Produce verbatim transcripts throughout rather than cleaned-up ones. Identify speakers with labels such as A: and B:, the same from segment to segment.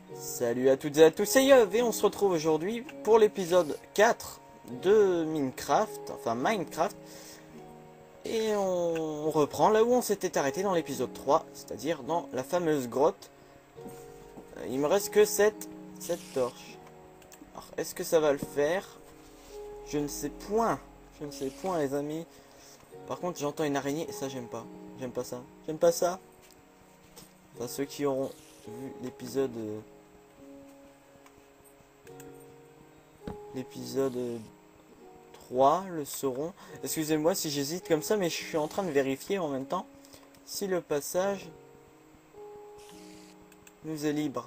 A: Salut à toutes et à tous, c'est Yov et on se retrouve aujourd'hui pour l'épisode quatre de Minecraft, enfin Minecraft. Et on reprend là où on s'était arrêté dans l'épisode trois, c'est-à-dire dans la fameuse grotte. Il me reste que cette, cette torche. Alors, est-ce que ça va le faire? Je ne sais point, je ne sais point les amis. Par contre j'entends une araignée et ça j'aime pas, j'aime pas ça, j'aime pas ça. Enfin ceux qui auront vu l'épisode... Euh, l'épisode trois le sauront. Excusez-moi si j'hésite comme ça, mais je suis en train de vérifier en même temps si le passage nous est libre.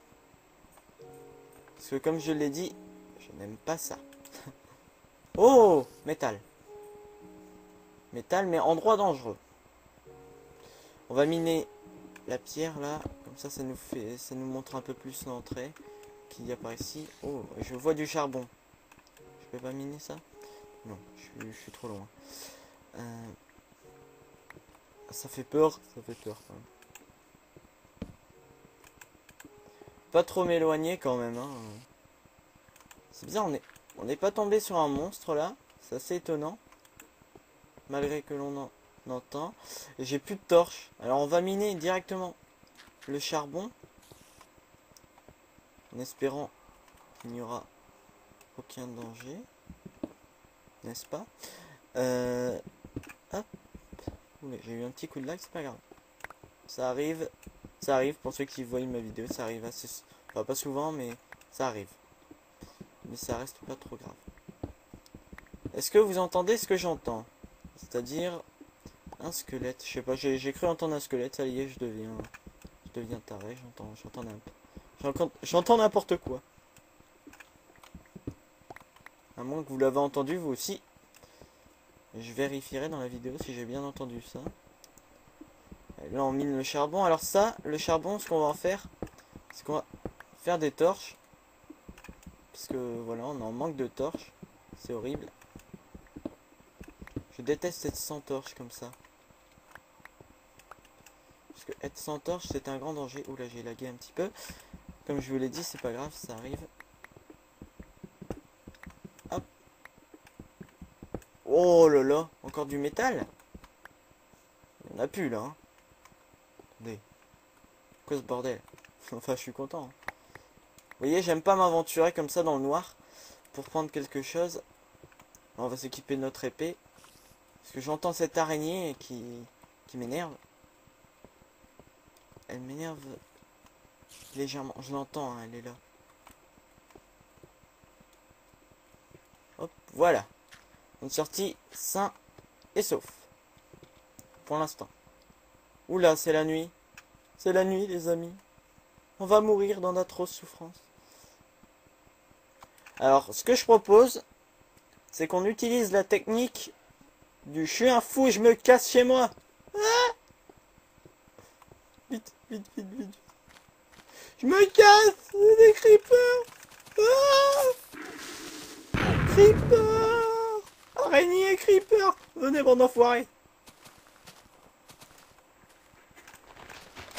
A: Parce que comme je l'ai dit, je n'aime pas ça. Oh, métal. Métal, mais endroit dangereux. On va miner la pierre là, comme ça, ça nous fait, ça nous montre un peu plus l'entrée qu'il y a par ici. Oh, je vois du charbon. Je peux pas miner ça? Non, je suis, je suis trop loin. Euh, ça fait peur, ça fait peur quand même. Pas trop m'éloigner quand même. Hein. C'est bizarre, on est, on n'est pas tombé sur un monstre là. C'est assez étonnant. Malgré que l'on en entend. J'ai plus de torche. Alors on va miner directement le charbon. En espérant qu'il n'y aura aucun danger. N'est-ce pas? euh, Hop. J'ai eu un petit coup de lag, c'est pas grave. Ça arrive. Ça arrive pour ceux qui voient ma vidéo. Ça arrive assez... Enfin, pas souvent, mais ça arrive. Mais ça reste pas trop grave. Est-ce que vous entendez ce que j'entends? C'est-à-dire un squelette. Je sais pas, j'ai cru entendre un squelette. Ça y est, je deviens, je deviens taré. J'entends, j'entends n'importe, j'entends n'importe quoi. À moins que vous l'avez entendu vous aussi. Je vérifierai dans la vidéo si j'ai bien entendu ça. Et là, on mine le charbon. Alors ça, le charbon, ce qu'on va en faire, c'est qu'on va faire des torches. Parce que voilà, on en manque de torches. C'est horrible. Je déteste être sans torche comme ça. Parce que être sans torche, c'est un grand danger. Oula, j'ai lagué un petit peu. Comme je vous l'ai dit, c'est pas grave, ça arrive. Hop. Oh là là, encore du métal. Il n'y en a plus là. Hein. Attendez. Quoi ce bordel? Enfin, je suis content. Hein. Vous voyez, j'aime pas m'aventurer comme ça dans le noir. Pour prendre quelque chose. On va s'équiper de notre épée. Parce que j'entends cette araignée qui, qui m'énerve. Elle m'énerve légèrement. Je l'entends, hein, elle est là. Hop, voilà. On est sorti sain et sauf. Pour l'instant. Oula, c'est la nuit. C'est la nuit, les amis. On va mourir dans d'atroces souffrances. Alors, ce que je propose, c'est qu'on utilise la technique du je suis un fou, je me casse chez moi. Ah, vite, vite, vite, vite. Je me casse, c'est des creepers. Ah, creeper. Araignée, creeper. Venez, bande d'enfoirés. Ah,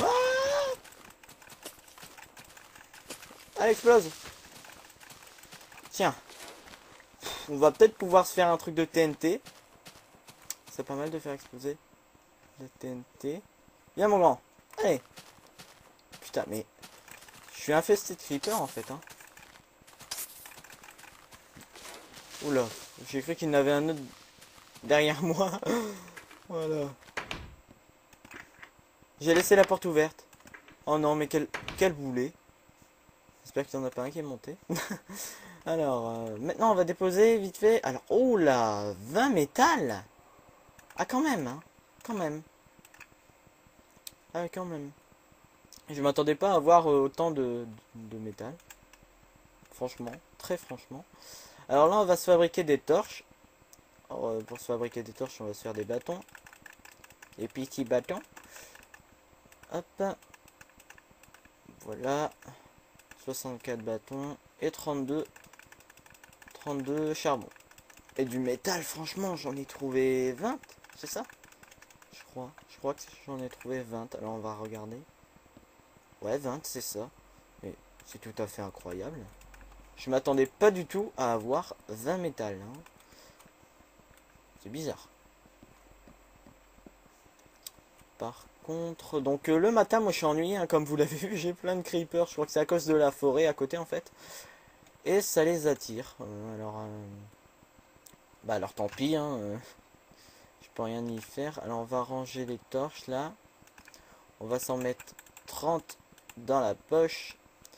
A: elle explose. Tiens. On va peut-être pouvoir se faire un truc de T N T. C'est pas mal de faire exploser le T N T. Viens mon grand. Allez. Putain mais... Je suis infesté de creepers en fait. Hein. Oula. J'ai cru qu'il y en avait un autre derrière moi. Voilà. J'ai laissé la porte ouverte. Oh non mais quel, quel boulet. J'espère qu'il n'y en a pas un qui est monté. Alors, euh, maintenant on va déposer vite fait. Alors, oh là, vingt métal. Ah quand même, hein. Quand même. Ah quand même. Je m'attendais pas à avoir euh, autant de, de, de métal. Franchement, très franchement. Alors là, on va se fabriquer des torches. Alors, euh, pour se fabriquer des torches, on va se faire des bâtons. Des petits bâtons. Hop. Voilà. soixante-quatre bâtons et trente-deux. trente-deux charbon. Et du métal, franchement, j'en ai trouvé vingt. C'est ça? Je crois. Je crois que j'en ai trouvé vingt. Alors on va regarder. Ouais, vingt, c'est ça. Mais C'est tout à fait incroyable. Je m'attendais pas du tout à avoir vingt métal. Hein. C'est bizarre. Par contre, donc euh, le matin, moi je suis ennuyé, hein, comme vous l'avez vu, j'ai plein de creepers. Je crois que c'est à cause de la forêt à côté en fait. Et ça les attire. Euh, alors, euh, bah alors tant pis. Hein, euh, je peux rien y faire. Alors on va ranger les torches là. On va s'en mettre trente dans la poche.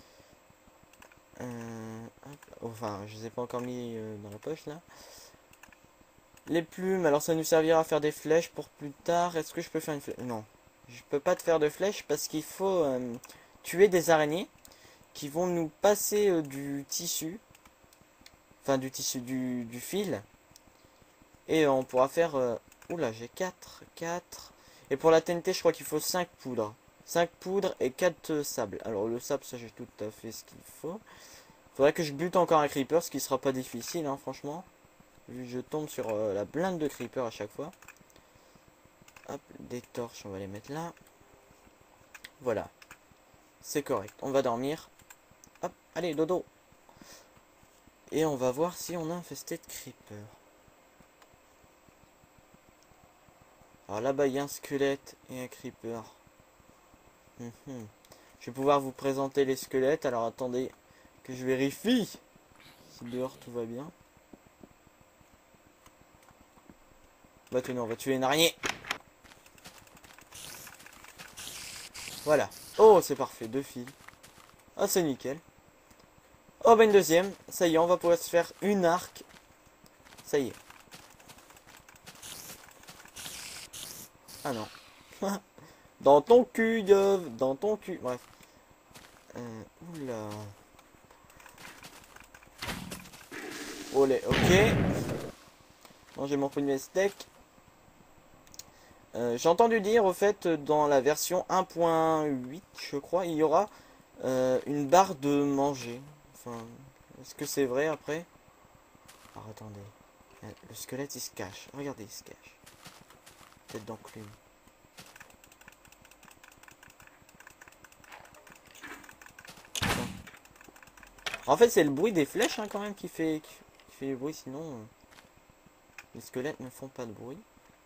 A: Euh, hop, enfin, je les ai pas encore mis euh, dans la poche là. Les plumes, alors ça nous servira à faire des flèches pour plus tard. Est-ce que je peux faire une flèche? Non, je peux pas te faire de flèches parce qu'il faut euh, tuer des araignées qui vont nous passer euh, du tissu. Enfin, du tissu, du, du fil. Et on pourra faire... Euh, oula, j'ai quatre, quatre. Et pour la T N T, je crois qu'il faut cinq poudres. cinq poudres et quatre euh, sables. Alors le sable, ça j'ai tout à fait ce qu'il faut. Faudrait que je bute encore un creeper, ce qui sera pas difficile, hein, franchement. Vu que je tombe sur euh, la blinde de creeper à chaque fois. Hop, des torches, on va les mettre là. Voilà. C'est correct. On va dormir. Hop, allez, dodo. Et on va voir si on a infesté de creeper. Alors là-bas, il y a un squelette et un creeper. Hum, hum. Je vais pouvoir vous présenter les squelettes. Alors attendez que je vérifie si dehors tout va bien. Bah tenez, on va tuer une araignée. Voilà. Oh, c'est parfait, deux fils. Ah, c'est nickel. Oh, bah une deuxième. Ça y est, on va pouvoir se faire une arc. Ça y est. Ah non. Dans ton cul, Yov. Dans ton cul. Bref. Euh, oula. Olé, ok. Bon, j'ai mon premier steak. Euh, j'ai entendu dire, au fait, dans la version un point huit, je crois, il y aura euh, une barre de manger. Enfin, est-ce que c'est vrai après? Alors, attendez. Le squelette, il se cache. Regardez, il se cache. Tête d'enclume. En fait, c'est le bruit des flèches, hein, quand même, qui fait, qui fait le bruit. Sinon, euh, les squelettes ne font pas de bruit.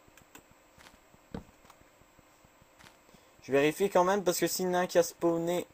A: Je vérifie quand même, parce que s'il y en a un qui a spawné...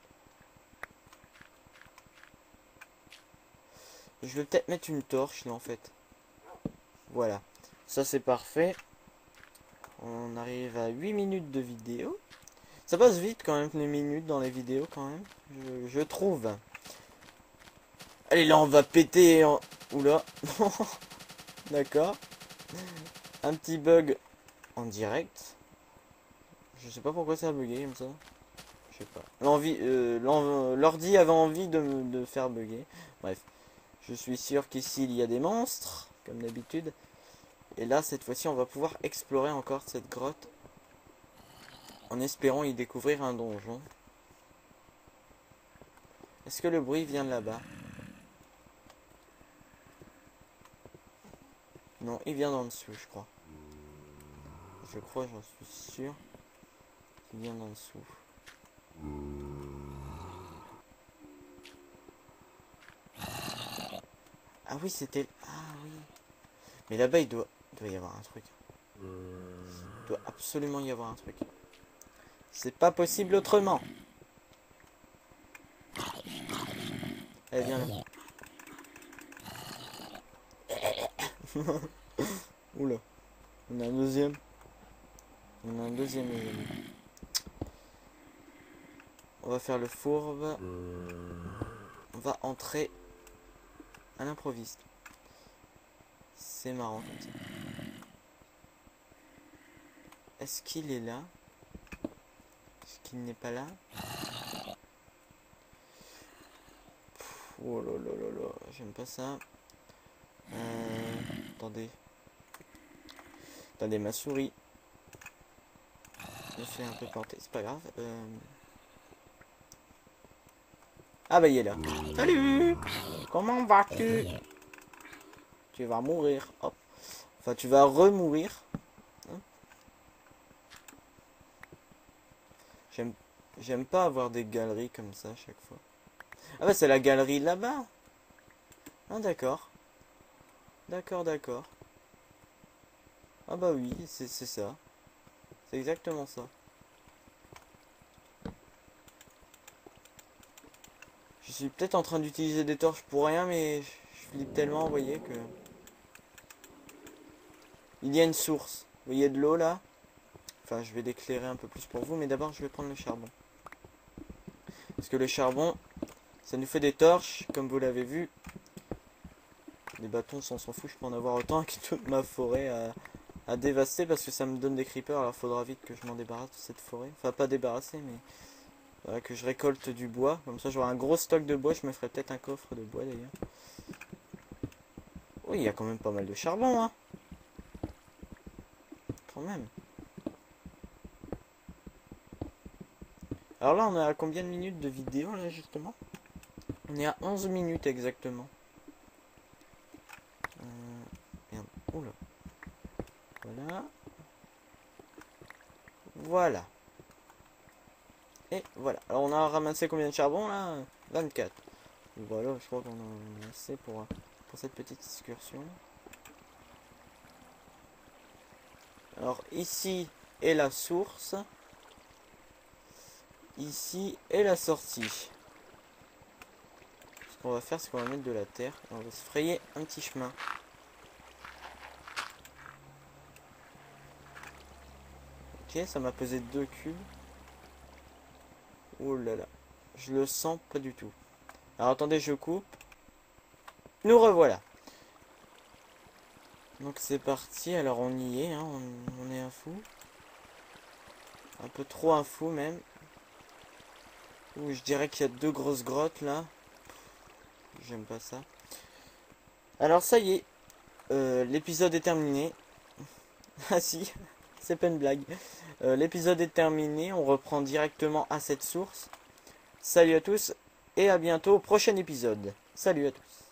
A: Je vais peut-être mettre une torche, là, en fait. Voilà. Ça, c'est parfait. On arrive à huit minutes de vidéo. Ça passe vite, quand même, les minutes dans les vidéos, quand même. Je, je trouve. Allez, là, on va péter en... Oula. D'accord. Un petit bug en direct. Je sais pas pourquoi ça a bugué comme ça. Je sais pas. L'envie, euh, l'ordi avait envie de me de faire bugger. Bref. Je suis sûr qu'ici, il y a des monstres, comme d'habitude. Et là, cette fois-ci, on va pouvoir explorer encore cette grotte. En espérant y découvrir un donjon. Est-ce que le bruit vient de là-bas? Non, il vient d'en dessous, je crois. Je crois, j'en suis sûr. Il vient d'en dessous. Ah oui, c'était... Ah oui. Mais là-bas, il doit... il doit y avoir un truc. Il doit absolument y avoir un truc. C'est pas possible autrement. Allez, viens là. Oula. On a un deuxième. On a un deuxième. On va faire le fourbe. On va entrer à l'improviste. C'est marrant comme ça. Est-ce qu'il est là? Est-ce qu'il n'est pas là? Oh là là là là, j'aime pas ça. Euh, attendez. Attendez, ma souris. Je me fais un peu planter, c'est pas grave. Euh... Ah bah il est là. Salut! Comment vas-tu? Tu vas mourir. Hop. Enfin, tu vas remourir. Hein? J'aime J'aime pas avoir des galeries comme ça à chaque fois. Ah bah c'est la galerie là-bas. Ah d'accord. D'accord, d'accord. Ah bah oui, c'est ça. C'est exactement ça. Je suis peut-être en train d'utiliser des torches pour rien, mais je flippe tellement, vous voyez, que... Il y a une source. Vous voyez de l'eau là? Enfin, je vais l'éclairer un peu plus pour vous, mais d'abord je vais prendre le charbon. Parce que le charbon, ça nous fait des torches, comme vous l'avez vu. Les bâtons, on s'en fout, je peux en avoir autant que toute ma forêt à, à dévaster, parce que ça me donne des creepers, alors il faudra vite que je m'en débarrasse de cette forêt. Enfin, pas débarrasser, mais... Voilà, que je récolte du bois. Comme ça, j'aurai un gros stock de bois. Je me ferai peut-être un coffre de bois, d'ailleurs. Oui, il y a quand même pas mal de charbon, hein. Quand même. Alors là, on est à combien de minutes de vidéo, là, justement? On est à onze minutes, exactement. Euh... Merde. Oula. Voilà. Voilà. Et voilà. Alors, on a ramassé combien de charbon, là? vingt-quatre. Voilà, je crois qu'on en a assez pour, pour cette petite excursion. Alors, ici est la source. Ici est la sortie. Ce qu'on va faire, c'est qu'on va mettre de la terre. Et on va se frayer un petit chemin. Ok, ça m'a pesé deux cubes. Oh là là. Je le sens pas du tout. Alors attendez, je coupe. Nous revoilà. Donc c'est parti. Alors on y est. Hein. On, on est un fou. Un peu trop un fou même. Ouh, je dirais qu'il y a deux grosses grottes là. J'aime pas ça. Alors ça y est. Euh, L'épisode est terminé. Ah si. C'est pas une blague. Euh, L'épisode est terminé. On reprend directement à cette source. Salut à tous. Et à bientôt au prochain épisode. Salut à tous.